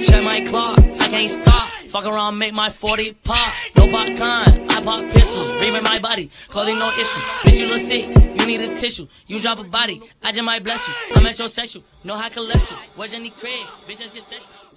Check my clock, I can't stop. Fuck around, make my 40 pop. No popcorn, I pop pistols. Reaming my body, clothing no issue. Bitch, you look sick, you need a tissue. You drop a body, I just might bless you. I'm metrosexual, no high cholesterol. Where's Jenny Craig? Bitch, let's get sexual.